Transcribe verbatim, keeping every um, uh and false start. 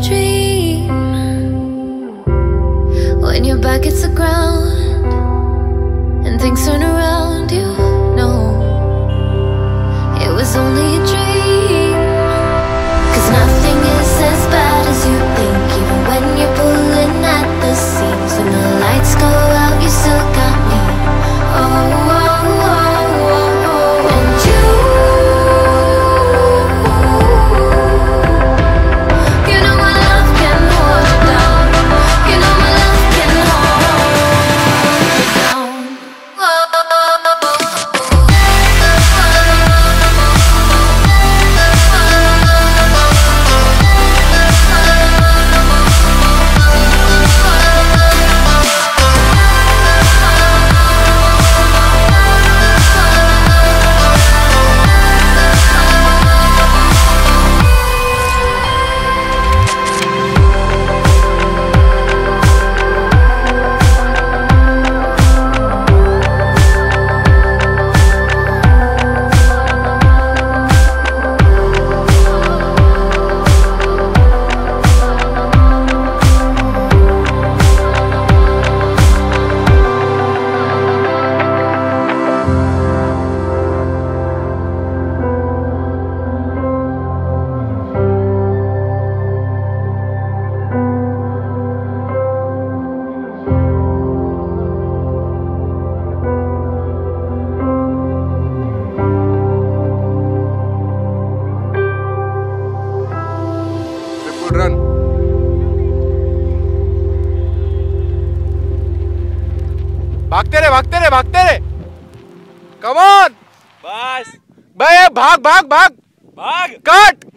dream when your back hits the ground and things turn around. You know it was only a dream, 'cause nothing is as bad as you think. Even when you're pulling at the seams, when the lights go out, you still got me. Oh, oh, oh, oh, oh. And you, you know my love can hold it down. You know my love can hold it down. Oh, oh, oh, oh. Run. भागते रे भागते रे भागते रे come on बस भाई भाग भाग भाग भाग कट